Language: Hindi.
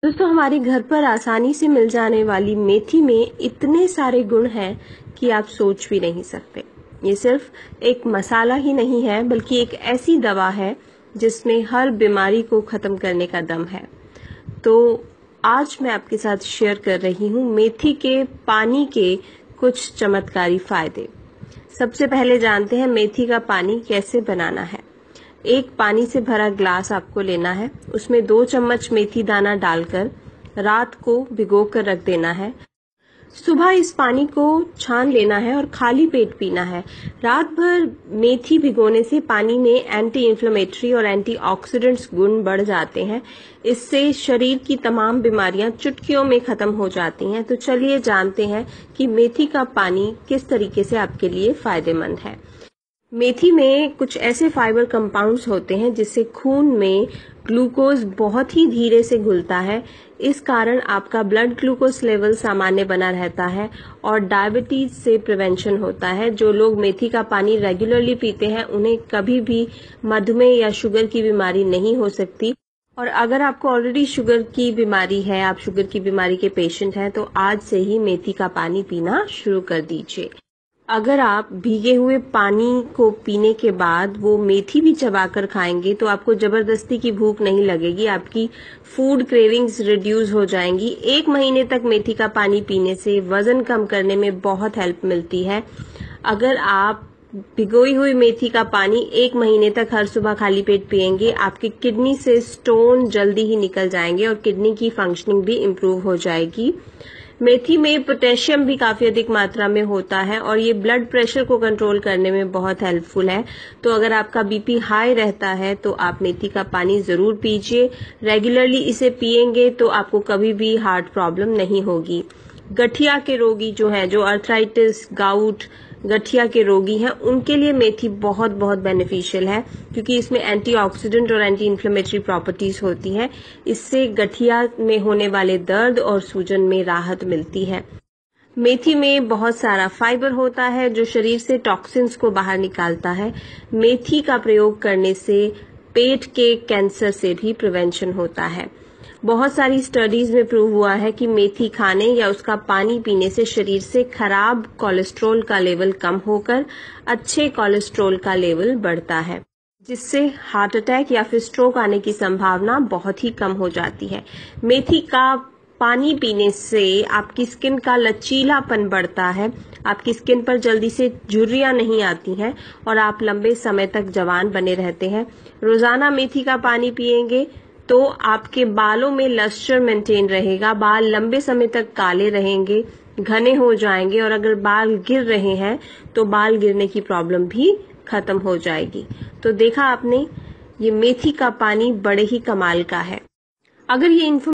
दोस्तों, हमारे घर पर आसानी से मिल जाने वाली मेथी में इतने सारे गुण हैं कि आप सोच भी नहीं सकते। ये सिर्फ एक मसाला ही नहीं है, बल्कि एक ऐसी दवा है जिसमें हर बीमारी को खत्म करने का दम है। तो आज मैं आपके साथ शेयर कर रही हूँ मेथी के पानी के कुछ चमत्कारी फायदे। सबसे पहले जानते हैं मेथी का पानी कैसे बनाना है। एक पानी से भरा ग्लास आपको लेना है, उसमें 2 चम्मच मेथी दाना डालकर रात को भिगोकर रख देना है। सुबह इस पानी को छान लेना है और खाली पेट पीना है। रात भर मेथी भिगोने से पानी में एंटी इन्फ्लेमेटरी और एंटीऑक्सीडेंट्स गुण बढ़ जाते हैं। इससे शरीर की तमाम बीमारियां चुटकियों में खत्म हो जाती हैं। तो चलिए जानते हैं कि मेथी का पानी किस तरीके से आपके लिए फायदेमंद है। मेथी में कुछ ऐसे फाइबर कंपाउंड्स होते हैं जिससे खून में ग्लूकोज बहुत ही धीरे से घुलता है। इस कारण आपका ब्लड ग्लूकोज लेवल सामान्य बना रहता है और डायबिटीज से प्रिवेंशन होता है। जो लोग मेथी का पानी रेगुलरली पीते हैं उन्हें कभी भी मधुमेह या शुगर की बीमारी नहीं हो सकती। और अगर आपको ऑलरेडी शुगर की बीमारी है, आप शुगर की बीमारी के पेशेंट हैं, तो आज से ही मेथी का पानी पीना शुरू कर दीजिए। अगर आप भीगे हुए पानी को पीने के बाद वो मेथी भी चबाकर खाएंगे तो आपको जबरदस्ती की भूख नहीं लगेगी, आपकी फूड क्रेविंग्स रिड्यूस हो जाएंगी। 1 महीने तक मेथी का पानी पीने से वजन कम करने में बहुत हेल्प मिलती है। अगर आप भिगोई हुई मेथी का पानी 1 महीने तक हर सुबह खाली पेट पिएंगे, आपकी किडनी से स्टोन जल्दी ही निकल जाएंगे और किडनी की फंक्शनिंग भी इम्प्रूव हो जाएगी। मेथी में पोटेशियम भी काफी अधिक मात्रा में होता है और ये ब्लड प्रेशर को कंट्रोल करने में बहुत हेल्पफुल है। तो अगर आपका बीपी हाई रहता है तो आप मेथी का पानी जरूर पीजिए। रेगुलरली इसे पिएंगे तो आपको कभी भी हार्ट प्रॉब्लम नहीं होगी। गठिया के रोगी जो हैं, जो अर्थराइटिस, गाउट, गठिया के रोगी हैं, उनके लिए मेथी बहुत बहुत बेनिफिशियल है क्योंकि इसमें एंटीऑक्सीडेंट और एंटी इन्फ्लेमेटरी प्रॉपर्टीज होती हैं। इससे गठिया में होने वाले दर्द और सूजन में राहत मिलती है। मेथी में बहुत सारा फाइबर होता है जो शरीर से टॉक्सिन्स को बाहर निकालता है। मेथी का प्रयोग करने से पेट के कैंसर से भी प्रिवेंशन होता है। बहुत सारी स्टडीज में प्रूव हुआ है कि मेथी खाने या उसका पानी पीने से शरीर से खराब कोलेस्ट्रॉल का लेवल कम होकर अच्छे कोलेस्ट्रॉल का लेवल बढ़ता है, जिससे हार्ट अटैक या फिर स्ट्रोक आने की संभावना बहुत ही कम हो जाती है। मेथी का पानी पीने से आपकी स्किन का लचीलापन बढ़ता है, आपकी स्किन पर जल्दी से झुर्रियां नहीं आती हैं और आप लंबे समय तक जवान बने रहते हैं। रोजाना मेथी का पानी पिएंगे तो आपके बालों में लस्टर मेंटेन रहेगा, बाल लंबे समय तक काले रहेंगे, घने हो जाएंगे और अगर बाल गिर रहे हैं तो बाल गिरने की प्रॉब्लम भी खत्म हो जाएगी। तो देखा आपने, ये मेथी का पानी बड़े ही कमाल का है। अगर ये